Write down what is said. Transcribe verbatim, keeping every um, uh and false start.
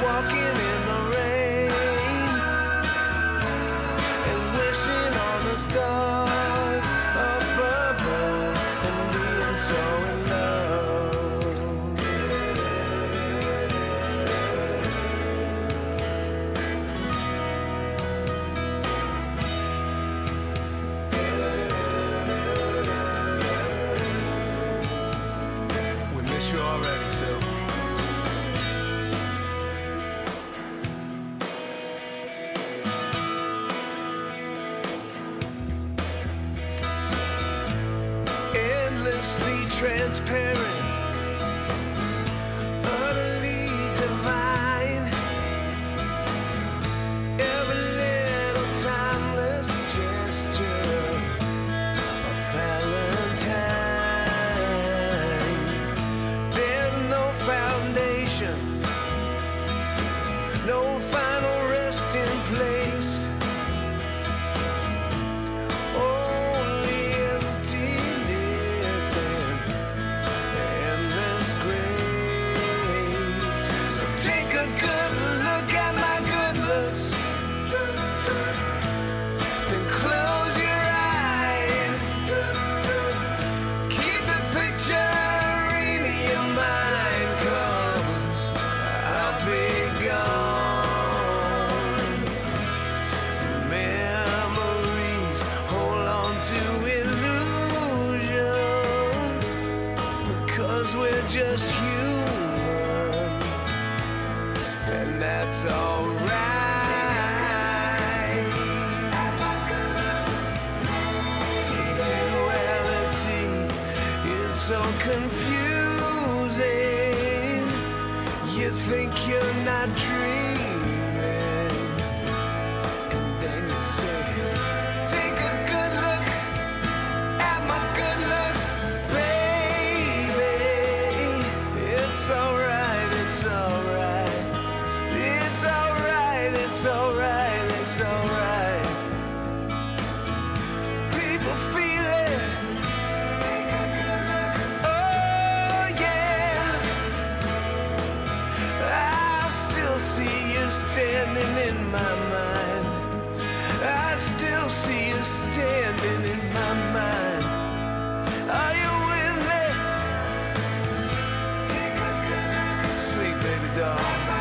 walking in the rain and wishing on the stars up above and being so in love. We miss you already, Syl. Endlessly transparent, utterly divine. Every little timeless gesture of Valentine. There's no foundation, no final resting place. Only emptiness and endless grace. So take a good look at my good looks, then close your eyes. Keep the picture in your mind, 'cause I'll be gone. Memories hold on to illusion, because we're just human, and that's alright. Duality is so confusing. You think you're not dreaming, and then you say, take a good look at my good looks, baby. It's alright, it's alright. It's alright, it's alright, it's alright. People feel it. Oh yeah. I still see you standing in my mind. I still see you standing in my mind. Are you with me? Sleep, baby doll.